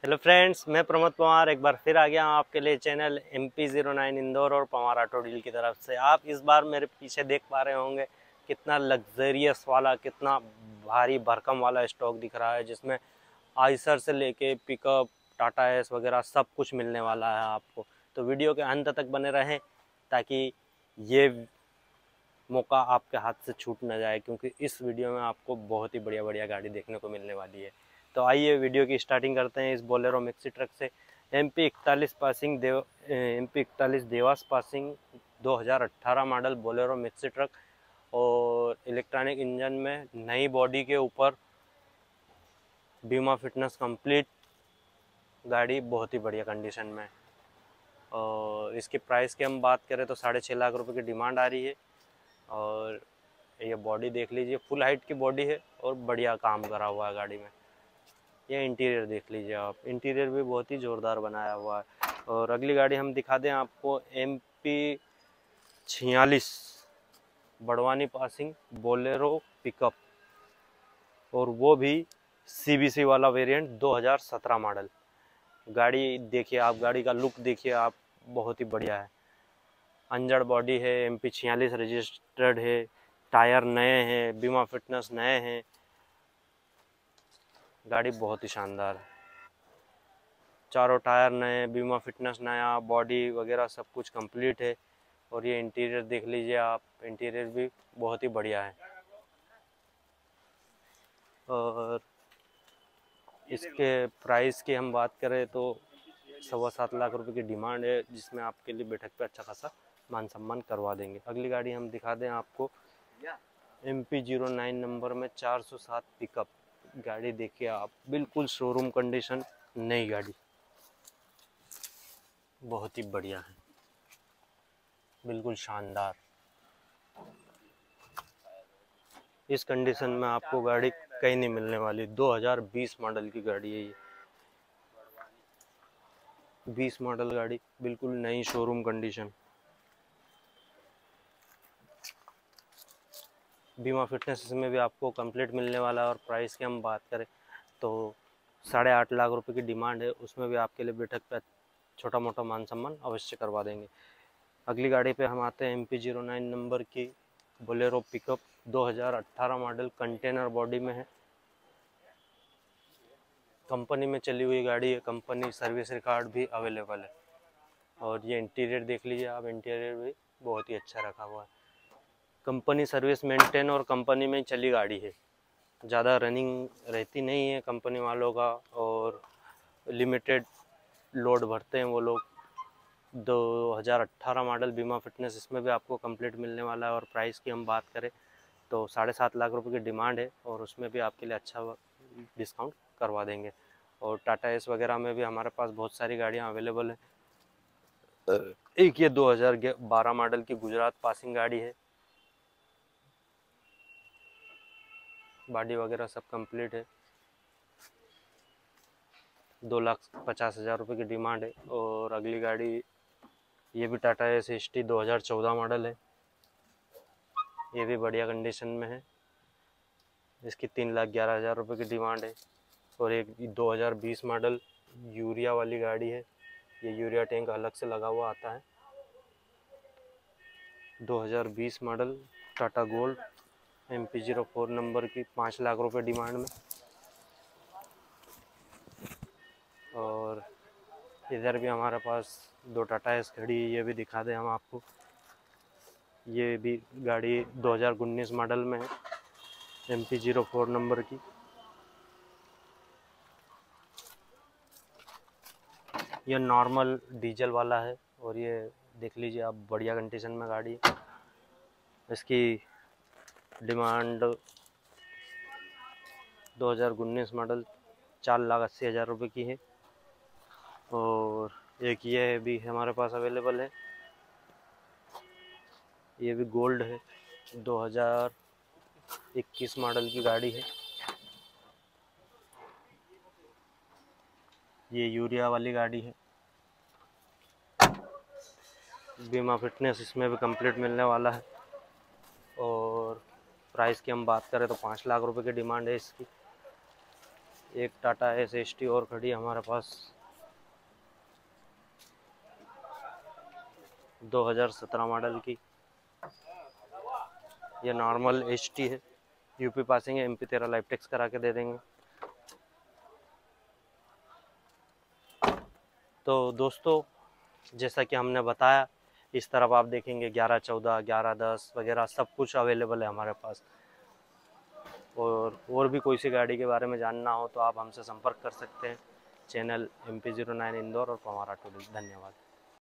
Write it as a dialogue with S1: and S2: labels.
S1: Hello friends, मैं प्रमोद पवार एक बार फिर आ गया हूँ आपके लिए चैनल MP09 इंदौर और पवार ऑटो डील की तरफ से। आप इस बार मेरे पीछे देख पा रहे होंगे कितना लग्जरियस वाला, कितना भारी भरकम वाला स्टॉक दिख रहा है, जिसमें आइसर से लेके पिकअप, टाटा एस वगैरह सब कुछ मिलने वाला है आपको। तो वीडियो के अंत तक बने रहें ताकि ये मौका आपके हाथ से छूट न जाए, क्योंकि इस वीडियो में आपको बहुत ही बढ़िया बढ़िया गाड़ी देखने को मिलने वाली है। तो आइए वीडियो की स्टार्टिंग करते हैं इस बोलेरो मैक्सी ट्रक से। MP41 passing MP41 Dewas passing 2018 model Bolero maxi truck, और इलेक्ट्रॉनिक इंजन में नई बॉडी के ऊपर बीमा फिटनेस कंप्लीट गाड़ी, बहुत ही बढ़िया कंडीशन में। और इसकी प्राइस की हम बात करें तो 6.5 लाख रुपए की डिमांड आ रही है। और ये बॉडी देख लीजिए, फुल हाइट की बॉडी है और बढ़िया काम करा हुआ है गाड़ी में। ये इंटीरियर देख लीजिए आप, इंटीरियर भी बहुत ही ज़ोरदार बनाया हुआ है। और अगली गाड़ी हम दिखा दें आपको MP46 Barwani passing Bolero pickup, और वो भी CBC वाला वेरिएंट 2017 मॉडल। गाड़ी देखिए आप, गाड़ी का लुक देखिए आप, बहुत ही बढ़िया है। अंजड़ बॉडी है, MP46 रजिस्टर्ड है, टायर नए हैं, बीमा फिटनेस नए हैं, गाड़ी बहुत ही शानदार है। चारों टायर नए, बीमा फिटनेस नया, बॉडी वगैरह सब कुछ कंप्लीट है। और ये इंटीरियर देख लीजिए आप, इंटीरियर भी बहुत ही बढ़िया है। और इसके प्राइस की हम बात करें तो 7.25 लाख रुपए की डिमांड है, जिसमें आपके लिए बैठक पे अच्छा खासा मान सम्मान करवा देंगे। अगली गाड़ी हम दिखा दें आपको MP09 नंबर में 407 पिकअप। गाड़ी देखिए आप, बिल्कुल शोरूम कंडीशन, नई गाड़ी, बहुत ही बढ़िया है, बिल्कुल शानदार। इस कंडीशन में आपको गाड़ी कहीं नहीं मिलने वाली। 2020 मॉडल की गाड़ी है ये, 20 मॉडल गाड़ी, बिल्कुल नई शोरूम कंडीशन। बीमा फिटनेस इसमें भी आपको कंप्लीट मिलने वाला है। और प्राइस की हम बात करें तो 8.5 लाख रुपए की डिमांड है, उसमें भी आपके लिए बैठक पे छोटा मोटा मान सम्मान अवश्य करवा देंगे। अगली गाड़ी पे हम आते हैं MP09 नंबर की Bolero pickup, 2018 model, container body में है, कंपनी में चली हुई गाड़ी है, कंपनी सर्विस रिकॉर्ड भी अवेलेबल है। और ये इंटीरियर देख लीजिए आप, इंटीरियर भी बहुत ही अच्छा रखा हुआ है। कंपनी सर्विस मेंटेन और कंपनी में चली गाड़ी है, ज़्यादा रनिंग रहती नहीं है कंपनी वालों का, और लिमिटेड लोड भरते हैं वो लोग। 2018 मॉडल, बीमा फिटनेस इसमें भी आपको कंप्लीट मिलने वाला है। और प्राइस की हम बात करें तो 7.5 लाख रुपए की डिमांड है, और उसमें भी आपके लिए अच्छा डिस्काउंट करवा देंगे। और टाटा एस वगैरह में भी हमारे पास बहुत सारी गाड़ियाँ अवेलेबल हैं। एक ये 2012 मॉडल की गुजरात पासिंग गाड़ी है, बॉडी वगैरह सब कंप्लीट है। 2,50,000 रुपये की डिमांड है। और अगली गाड़ी ये भी टाटा एस ST 2014 मॉडल है, ये भी बढ़िया कंडीशन में है। इसकी 3,11,000 रुपये की डिमांड है। और एक 2020 मॉडल यूरिया वाली गाड़ी है, ये यूरिया टैंक अलग से लगा हुआ आता है। 2020 model Tata gold MP04 number की, 5 लाख रुपये डिमांड में। और इधर भी हमारे पास 2 टाटा एस खड़ी है, ये भी दिखा दें हम आपको। ये भी गाड़ी 2019 मॉडल में है, MP04 नंबर की। ये नॉर्मल डीजल वाला है, और ये देख लीजिए आप, बढ़िया कंडीशन में गाड़ी है। इसकी डिमांड 2019 मॉडल 4,80,000 रुपये की है। और एक ये भी हमारे पास अवेलेबल है, ये भी गोल्ड है, 2021 मॉडल की गाड़ी है। ये यूरिया वाली गाड़ी है, बीमा फिटनेस इसमें भी कंप्लीट मिलने वाला है। और प्राइस की हम बात करें तो 5 लाख रुपए की डिमांड है इसकी। एक टाटा SST और खड़ी है हमारे पास 2017 मॉडल की। ये नॉर्मल HT है, यूपी पासिंग है, MP13 लाइफ टैक्स करा के दे देंगे। तो दोस्तों जैसा कि हमने बताया, इस तरफ आप देखेंगे 1114, 1110 वगैरह सब कुछ अवेलेबल है हमारे पास। और भी कोई सी गाड़ी के बारे में जानना हो तो आप हमसे संपर्क कर सकते हैं। चैनल MP09 इंदौर और पवार ऑटो डील। धन्यवाद।